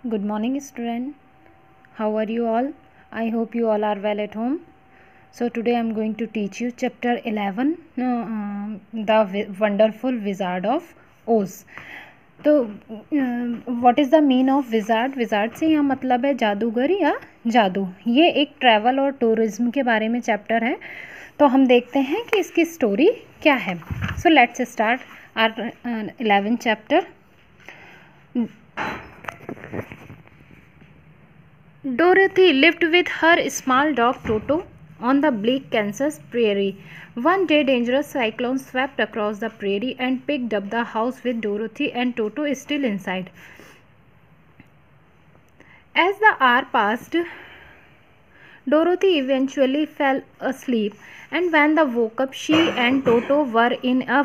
Good morning, student. How are you all? I hope you all are well at home. So today I am going to teach you chapter 11, The Wonderful Wizard of Oz. तो what is the mean of wizard? Wizard से यहाँ मतलब है जादूगर या जादू। ये एक ट्रैवल और टूरिज्म के बारे में चैप्टर है। तो हम देखते हैं कि इसकी स्टोरी क्या है। So let's start our 11th chapter. Dorothy lived with her small dog Toto on the bleak Kansas prairie. One day, dangerous cyclone swept across the prairie and picked up the house with Dorothy and Toto still inside. As the hour passed, Dorothy eventually fell asleep, and when they woke up, she and Toto were in a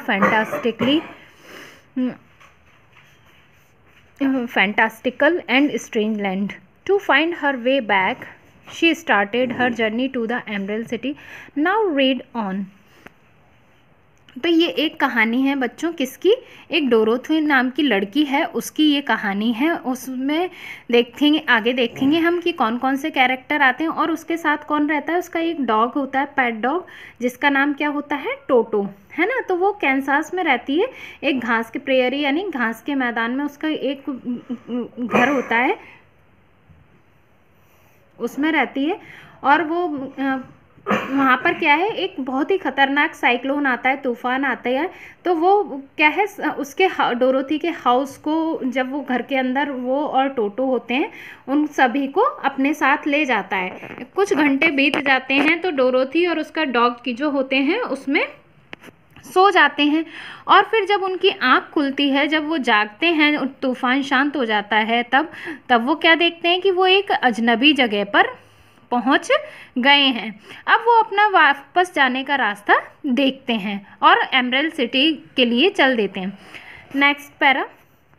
fantastical and strange land. To find her way back, she started her journey to the Emerald City. Now read on. तो ये एक कहानी है बच्चों, किसकी? एक Dorothy नाम की लड़की है, उसकी ये कहानी है। उसमें देखेंगे, आगे देखेंगे हम कि कौन कौन से कैरेक्टर आते हैं और उसके साथ कौन रहता है। उसका एक डॉग होता है, पेट डॉग, जिसका नाम क्या होता है? टोटो, है ना। तो वो कैंसास में रहती है, एक घास के प्रेयरी यानी घास के मैदान में उसका एक घर होता है, उसमें रहती है। और वो वहाँ पर क्या है, एक बहुत ही खतरनाक साइक्लोन आता है, तूफान आता है। तो वो क्या है, उसके डोरोथी के हाउस को, जब वो घर के अंदर वो और टोटो होते हैं, उन सभी को अपने साथ ले जाता है। कुछ घंटे बीत जाते हैं तो डोरोथी और उसका डॉग की जो होते हैं उसमें सो जाते हैं। और फिर जब उनकी आँख खुलती है, जब वो जागते हैं, तूफान शांत हो जाता है, तब वो क्या देखते हैं कि वो एक अजनबी जगह पर पहुंच गए हैं। अब वो अपना वापस जाने का रास्ता देखते हैं और एमरल्ड सिटी के लिए चल देते हैं। Next para.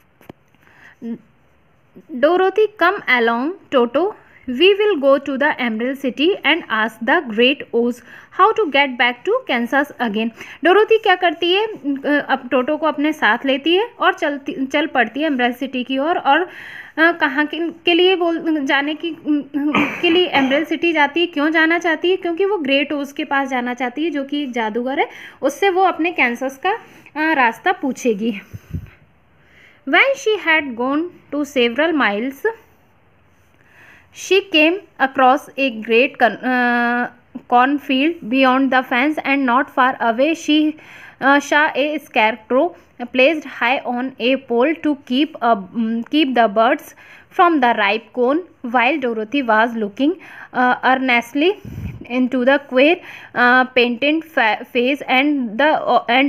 Dorothy come along Toto, we will go to the Emerald City and ask the Great Oz how to get back to Kansas again. Dorothy क्या करती है, अब टोटो को अपने साथ लेती है और चल पड़ती है एमरल्ड सिटी की ओर। और कहाँ के लिए जाने के लिए एमरल्ड सिटी जाती है। क्यों जाना चाहती है? क्योंकि वो ग्रेट ओज के पास जाना चाहती है, जो कि एक जादूगर है। उससे वो अपने कैंसस का रास्ता पूछेगी। When she had gone to several miles, she came across a great cornfield beyond the fence, and not far away she saw a scarecrow placed high on a pole to keep the birds from the ripe corn. While Dorothy was looking earnestly into the queer painted face and the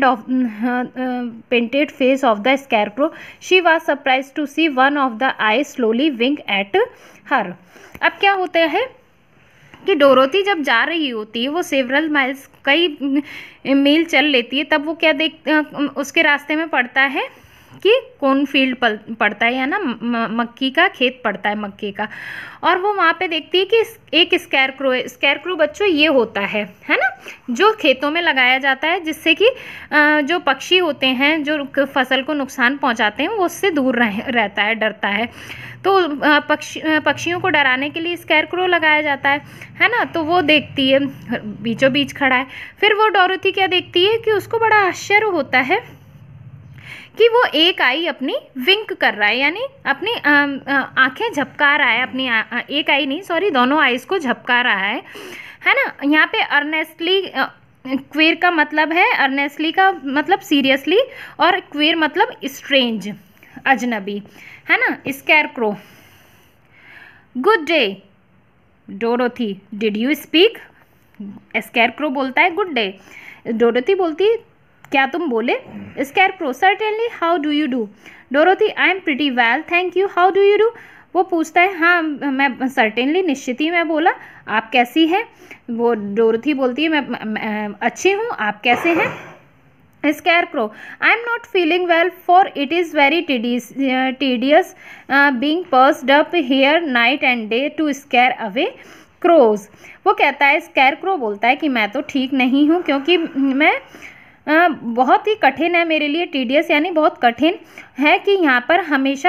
painted face of the scarecrow, she was surprised to see one of the eyes slowly wink at her. अब क्या होता है कि Dorothy जब जा रही होती है, वो सेवरल माइल्स, कई मील चल लेती है, तब वो क्या उसके रास्ते में पड़ता है कि कॉर्नफील्ड पड़ता है, या ना मक्की का खेत पड़ता है, मक्के का। और वो वहाँ पे देखती है कि एक स्कैरक्रो है। स्कैरक्रो बच्चों ये होता है ना, जो खेतों में लगाया जाता है, जिससे कि जो पक्षी होते हैं जो फसल को नुकसान पहुँचाते हैं, वो उससे दूर रहता है, डरता है। तो पक्षियों को डराने के लिए स्कैरक्रो लगाया जाता है ना। तो वो देखती है, बीचों बीच खड़ा है। फिर वो डोरोथी क्या देखती है कि उसको बड़ा आश्चर्य होता है कि वो एक आई अपनी विंक कर रहा है, यानी अपनी आंखें झपका रहा है। अपनी एक आई नहीं, सॉरी, दोनों आईज को झपका रहा है ना। यहाँ पे अर्नेस्टली, क्वेर का मतलब है, अर्नेस्टली का मतलब सीरियसली, और क्वेर मतलब स्ट्रेंज, अजनबी, है ना। Scarecrow. Good day Dorothy, did you speak? Scarecrow बोलता है गुड डे। डोरोथी बोलती है क्या तुम बोले? Scarecrow, certainly, how do you do? Dorothy, I am pretty well thank you, how do you do? वो पूछता है हाँ मैं सर्टेनली, निश्चित ही मैं बोला, आप कैसी हैं? वो डोरोथी बोलती है मैं अच्छी हूँ, आप कैसे हैं? Scarecrow, I am not feeling well, for it is very tedious being perched up here night and day to scare away crows. वो कहता है, स्कैरक्रो बोलता है कि मैं तो ठीक नहीं हूँ, क्योंकि मैं बहुत ही कठिन है मेरे लिए, टीडियस यानी बहुत कठिन है कि यहाँ पर हमेशा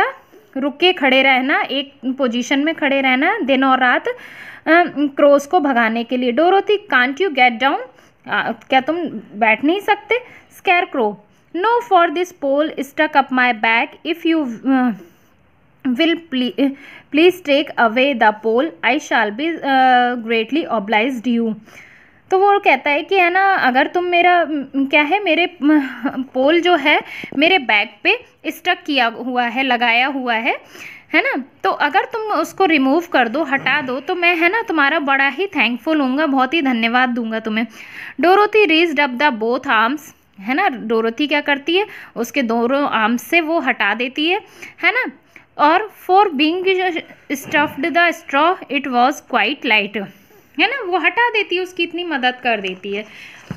रुक के खड़े रहना, एक पोजीशन में खड़े रहना दिन और रात क्रोस को भगाने के लिए। Dorothy can't you get down, क्या तुम बैठ नहीं सकते? Scarecrow no for this pole stuck up my back, if you will please take away the pole, I shall be greatly obliged you। तो वो कहता है कि है ना, अगर तुम मेरा क्या है, मेरे पोल जो है मेरे बैक पे स्टक किया हुआ है, लगाया हुआ है ना, तो अगर तुम उसको रिमूव कर दो, हटा दो, तो मैं है ना तुम्हारा बड़ा ही थैंकफुल हूँगा, बहुत ही धन्यवाद दूंगा तुम्हें। Dorothy reached up the both arms, है ना, डोरोथी क्या करती है, उसके दोनों आर्म्स से वो हटा देती है ना, और for being stuffed the straw it was quite light, है ना, वो हटा देती है, उसकी इतनी मदद कर देती है।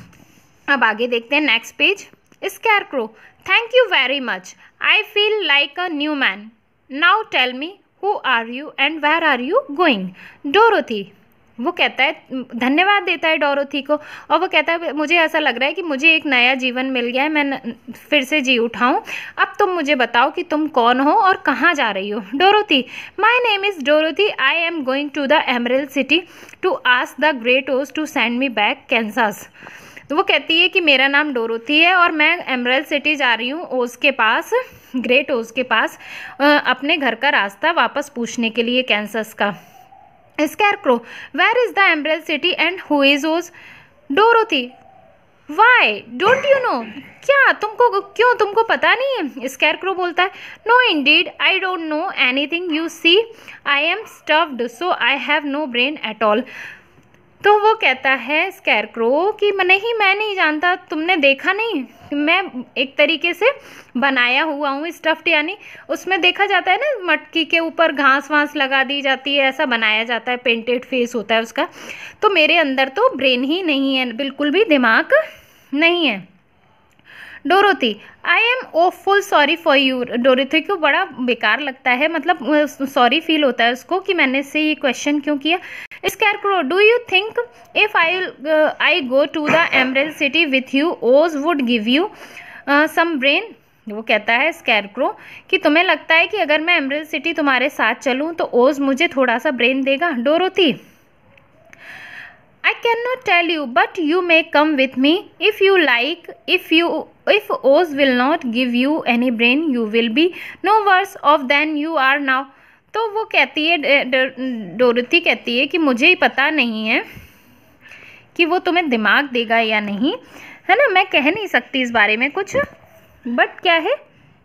अब आगे देखते हैं next page. Scarecrow thank you very much, I feel like a new man, now tell me who are you and where are you going. Dorothy वो कहता है, धन्यवाद देता है डोरोथी को, और वो कहता है मुझे ऐसा लग रहा है कि मुझे एक नया जीवन मिल गया है, मैं फिर से जी उठाऊं। अब तुम मुझे बताओ कि तुम कौन हो और कहाँ जा रही हो। Dorothy my name is Dorothy, I am going to the emerald city to ask the great Oz to send me back Kansas. तो वो कहती है कि मेरा नाम डोरोथी है और मैं एमरल्ड सिटी जा रही हूँ, ओज के पास, ग्रेट ओज के पास, अपने घर का रास्ता वापस पूछने के लिए, कैंसस का। Scarecrow, where is the Emerald City and who is Oz? Dorothy, why don't you know? क्या तुमको पता नहीं है? Scarecrow बोलता है, No indeed, I don't know anything. You see, I am stuffed, so I have no brain at all. तो वो कहता है स्कैरक्रो कि मैं नहीं जानता, तुमने देखा नहीं, मैं एक तरीके से बनाया हुआ हूँ, स्टफ्ड, यानी उसमें देखा जाता है ना, मटकी के ऊपर घास वास लगा दी जाती है, ऐसा बनाया जाता है, पेंटेड फेस होता है उसका। तो मेरे अंदर तो ब्रेन ही नहीं है, बिल्कुल भी दिमाग नहीं है। Dorothy I am awful sorry for you. Dorothy को बड़ा बेकार लगता है, मतलब सॉरी फील होता है उसको कि मैंने से ये क्वेश्चन क्यों किया। Scarecrow do you think if I go to the emerald City with you Oz would give you some brain. वो कहता है स्कैरक्रो कि तुम्हें लगता है कि अगर मैं एमरल्ड सिटी तुम्हारे साथ चलूँ तो ओज मुझे थोड़ा सा ब्रेन देगा। Dorothy I cannot tell you, but you may come with me if you like. If Oz will not give you any brain, you will be no worse off than you are now. तो वो कहती है, Dorothy कहती है कि मुझे ही पता नहीं है कि वो तुम्हें दिमाग देगा या नहीं, है ना, मैं कह नहीं सकती इस बारे में कुछ, बट क्या है,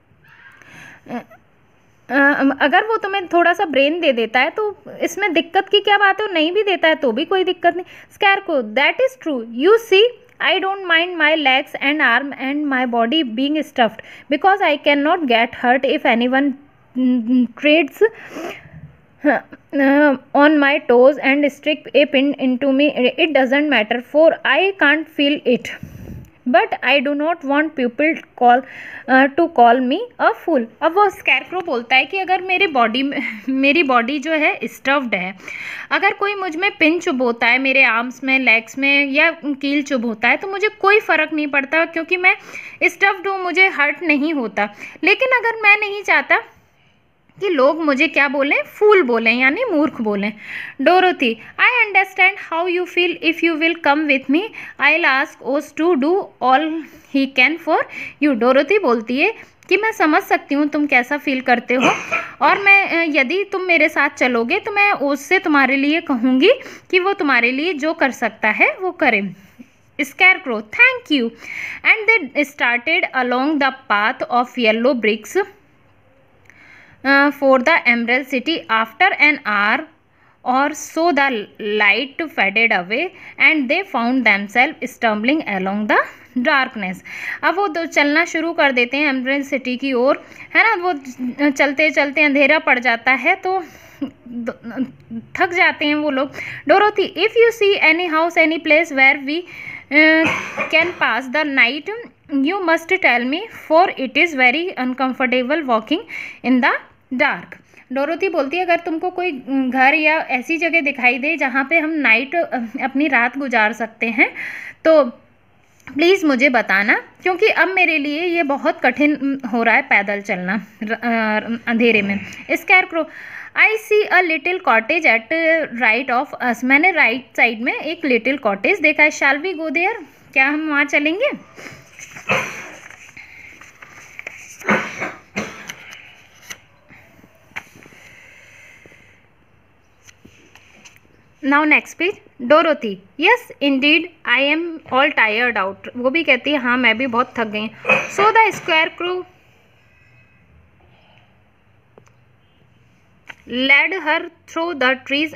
अगर वो तुम्हें थोड़ा सा ब्रेन दे देता है तो इसमें दिक्कत की क्या बात है, वो नहीं भी देता है तो भी कोई दिक्कत नहीं। Scarecrow that is true, you see I don't mind my legs and arm and my body being stuffed because I cannot get hurt if anyone treads on my toes and stick a pin into me, it doesn't matter for I can't feel it, but I do not want people to call me a fool। अब वो scarecrow बोलता है कि अगर मेरी body जो है stuffed है, अगर कोई मुझ में पिन चुभोता है, मेरे आर्म्स में, लेग्स में या कील चुभोता है, तो मुझे कोई फ़र्क नहीं पड़ता क्योंकि मैं स्टफ्ड हूँ, मुझे हर्ट नहीं होता। लेकिन अगर मैं नहीं चाहता कि लोग मुझे क्या बोलें, फूल बोलें, यानी मूर्ख बोलें। Dorothy I understand how you feel, if you will come with me I will ask Oz to do all he can for you. Dorothy बोलती है कि मैं समझ सकती हूँ तुम कैसा फील करते हो, और मैं यदि तुम मेरे साथ चलोगे तो मैं ओज से तुम्हारे लिए कहूँगी कि वो तुम्हारे लिए जो कर सकता है वो करे। Scarecrow thank you and they started along the path of yellow bricks for the Emerald City. After an hour or so the light faded away and they found themselves stumbling along the darkness। अब वो चलना शुरू कर देते हैं emerald city की ओर, है ना, वो चलते चलते अंधेरा पड़ जाता है तो थक जाते हैं वो लोग। Dorothy if you see any house any place where we can pass the night you must tell me for it is very uncomfortable walking in the dark। Dorothy बोलती है अगर तुमको कोई घर या ऐसी जगह दिखाई दे जहाँ पे हम नाइट अपनी रात गुजार सकते हैं तो प्लीज़ मुझे बताना, क्योंकि अब मेरे लिए ये बहुत कठिन हो रहा है पैदल चलना अंधेरे में। Scarecrow, I see a little cottage at right of us, मैंने राइट साइड में एक लिटिल कॉटेज देखा है। शैल वी गो देयर, क्या हम वहाँ चलेंगे? Now next page. Dorothy, yes indeed I am all tired out, वो भी कहती है हाँ मैं भी बहुत थक गई। So the Scarecrow led her through the trees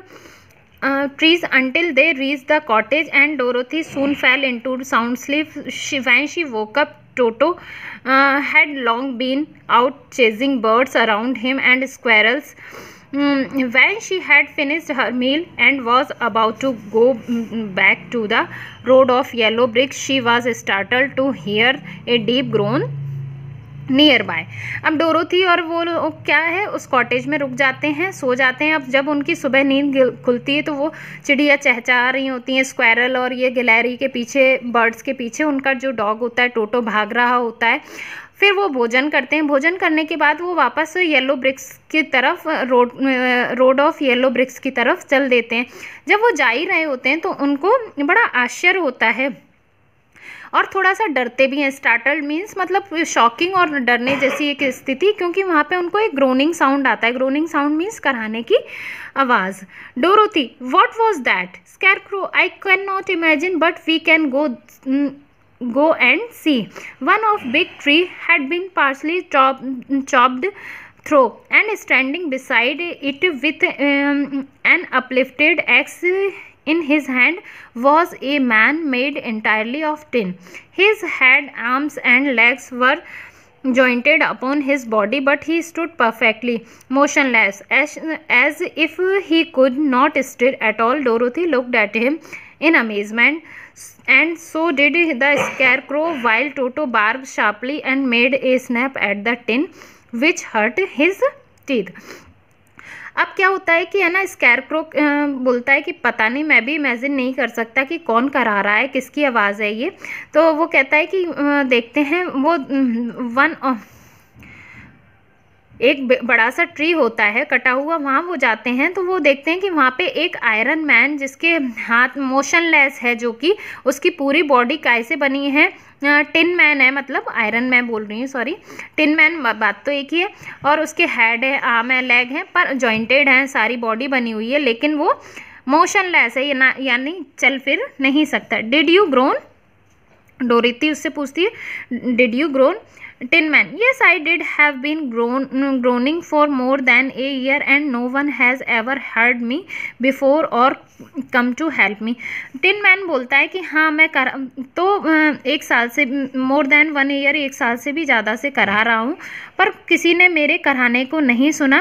until they reached the cottage, and Dorothy soon fell into sound sleep. When she woke up, Toto had long been out chasing birds around him and squirrels. When she had finished her meal and was about to go back to the road of yellow bricks, she was startled to hear a deep groan nearby. अब Dorothy और वो क्या है, उस cottage में रुक जाते हैं, सो जाते हैं। अब जब उनकी सुबह नींद खुलती है तो वो चिड़िया चहचहा रही होती हैं, स्क्वायरल और ये गिलहरी के पीछे, बर्ड्स के पीछे उनका जो डॉग होता है टोटो भाग रहा होता है। फिर वो भोजन करते हैं। भोजन करने के बाद वो वापस येलो ब्रिक्स की तरफ, रोड ऑफ येलो ब्रिक्स की तरफ चल देते हैं। जब वो जा ही रहे होते हैं तो उनको बड़ा आश्चर्य होता है और थोड़ा सा डरते भी हैं। स्टार्टल्ड मीन्स मतलब शॉकिंग और डरने जैसी एक स्थिति, क्योंकि वहाँ पे उनको एक ग्रोनिंग साउंड आता है। ग्रोनिंग साउंड मीन्स कराहने की आवाज़। Dorothy, what was that? Scarecrow, I cannot imagine but we can go and see. One of big tree had been partially chopped through, and standing beside it with an uplifted axe in his hand was a man made entirely of tin. His head, arms and legs were jointed upon his body, but he stood perfectly motionless, as if he could not stir at all. Dorothy looked at him in amazement, and so did the scarecrow, while Toto barked sharply and made a snap at the tin, which hurt his teeth. अब क्या होता है कि है ना, scarecrow बोलता है कि पता नहीं, मैं भी इमेजिन नहीं कर सकता कि कौन करा रहा है, किसकी आवाज़ है ये। तो वो कहता है कि देखते हैं, वो एक बड़ा सा ट्री होता है कटा हुआ, वहाँ वो जाते हैं तो वो देखते हैं कि वहाँ पे एक आयरन मैन, जिसके हाथ मोशनलेस है, जो कि उसकी पूरी बॉडी काय से बनी है, टिन मैन है, मतलब आयरन मैन बोल रही हूँ, सॉरी, टिन मैन, बात तो एक ही है। और उसके हेड है, आर्म है, लेग है, पर जॉइंटेड है, सारी बॉडी बनी हुई है, लेकिन वो मोशनलेस है, यानी चल फिर नहीं सकता। Did you grown? डोरोथी उससे पूछती है, did you groan? Tin Man, yes, I did have been groaning for more than a year, and no one has ever heard me before or come to help me. Tin Man बोलता है कि हाँ मैं तो 1 साल से, more than 1 year, 1 साल से भी ज़्यादा से करा रहा हूँ, पर किसी ने मेरे कराने को नहीं सुना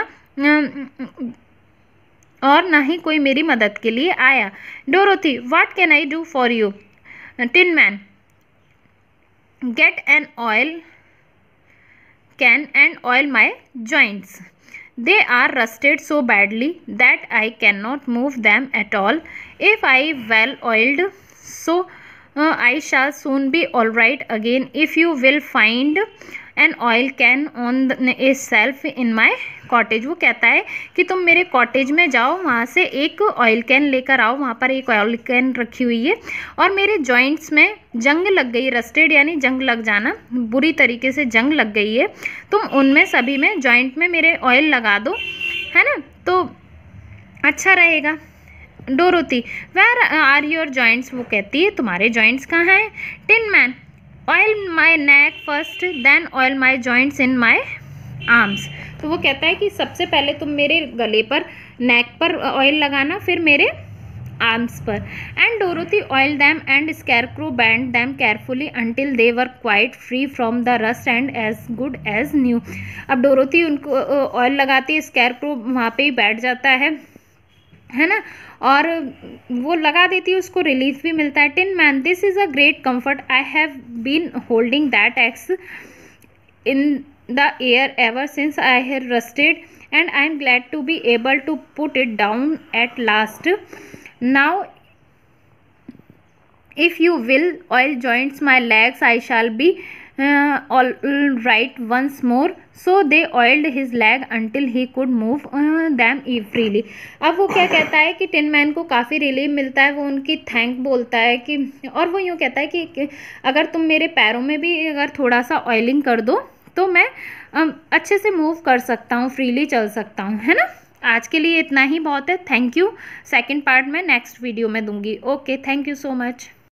और ना ही कोई मेरी मदद के लिए आया। Dorothy, what can I do for you? Tin Man, get an oil can and oil my joints. They are rusted so badly that I cannot move them at all. If I well oiled, so I shall soon be all right again. If you will find an oil can on a shelf in my cottage, वो कहता है कि तुम मेरे cottage में जाओ, वहाँ से एक ऑयल कैन लेकर आओ, वहाँ पर एक ऑयल कैन रखी हुई है, और मेरे जॉइंट्स में जंग लग गई, रस्टेड यानी जंग लग जाना, बुरी तरीके से जंग लग गई है, तुम उनमें सभी में जॉइंट में मेरे ऑयल लगा दो, है ना, तो अच्छा रहेगा। Dorothy, where are your joints? वो कहती है तुम्हारे जॉइंट्स कहाँ हैं? Tin Man, oil my neck first, then oil my joints in my arms. तो वो कहता है कि सबसे पहले तुम मेरे गले पर, नेक पर ऑयल लगाना, फिर मेरे आर्म्स पर। And Dorothy oil them and Scarecrow bend them carefully until they were quite free from the rust and as good as new. अब डोरोथी उनको ऑयल लगाती है, स्कैरक्रो वहाँ पे ही बैठ जाता है ना, और वो लगा देती है, उसको रिलीफ भी मिलता है। Tin Man, this is a great comfort, I have been holding that axe in the air ever since I had rusted, and I am glad to be able to put it down at last. Now if you will oil joints my legs I shall be all right once more. So they oiled his leg until he could move them freely. अब वो क्या कहता है कि tin man को काफ़ी relief मिलता है, वो उनकी थैंक बोलता है कि, और वो यूँ कहता है कि अगर तुम मेरे पैरों में भी अगर थोड़ा सा ऑयलिंग कर दो तो मैं अच्छे से मूव कर सकता हूँ, फ्रीली चल सकता हूँ, है ना। आज के लिए इतना ही बहुत है। Thank you. सेकंड पार्ट में नेक्स्ट वीडियो में दूंगी। Okay, thank you so much.